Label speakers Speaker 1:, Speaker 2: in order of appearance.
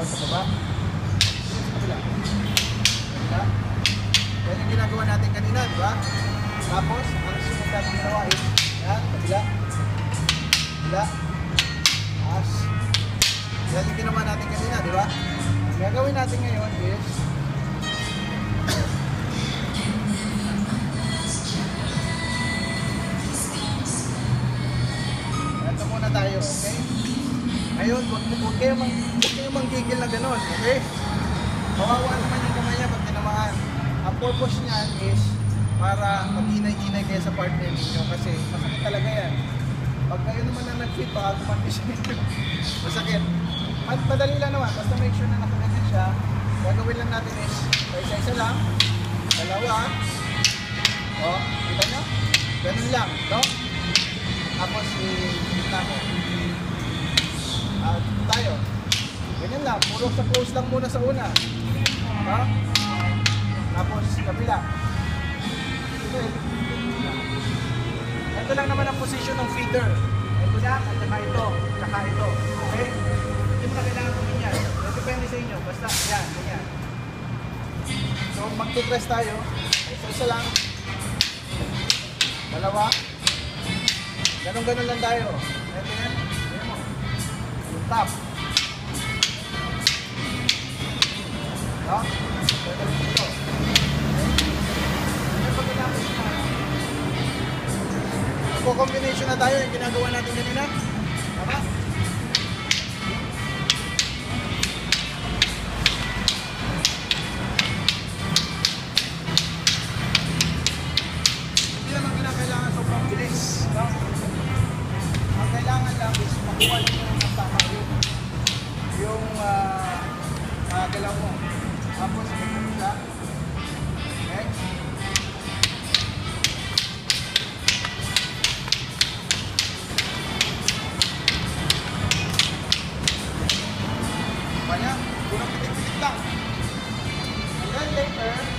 Speaker 1: tayo sa baba. Sa kabila. Diba? Yan yung ginagawa natin kanina, di ba? Tapos, ang sunod natin ginawa is, yan, kabila. Kabila. Taas. Yan yung ginawa natin kanina, di ba? Ang gagawin natin ngayon is, ito muna tayo, okay? Ngayon, huwag kayo manggigil na gano'n, okay? Kawawa naman yung kamay niya pag tinamaan. Ang purpose niyan is para mag-inay-inay kayo sa partner ninyo kasi masakit talaga yan. Pag kayo naman na nag-fit, baka kumandisin ninyo. Masakit. Madali lang naman, basta make sure na nakaganyan siya. Gagawin lang natin is, isa-isa lang, dalawa, o, kita nyo? Ganun lang, no? Tapos, kita mo. Dito tayo. Ganyan lang, puro sa close lang muna sa una. No? Tapos, kabila. Okay. Ito lang naman ang position ng feeder. Ito na, at saka ito, saka ito. Okay? Hindi mo na kailangan gawin yan. Depende sa inyo. Basta, yan, ganyan. So, mag-press tayo. Isa lang. Dalawa. Ganon-ganon lang tayo. Ito yan. Ayan mo. Yung top. No? Ito lang dito. Combination na tayo yung ginagawa natin kanina. Tama? Hindi naman kinakailangan sobrang bilis. No? Ang kailangan lang is makuha nyo ng tama yung galaw mo. Tapos, magpapita. Okay? Kaya, kurang pitik-pitik lang. And then later,